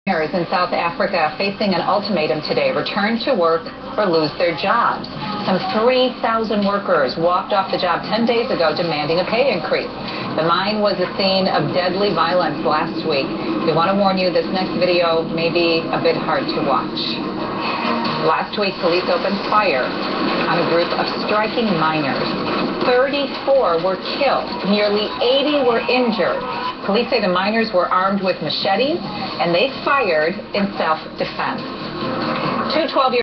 Miners in South Africa facing an ultimatum today: return to work or lose their jobs. Some 3,000 workers walked off the job 10 days ago demanding a pay increase. The mine was a scene of deadly violence last week. We want to warn you, this next video may be a bit hard to watch. Last week, police opened fire on a group of striking miners. 34 were killed. Nearly 80 were injured. Police say the miners were armed with machetes, and they fired in self-defense. Two 12-year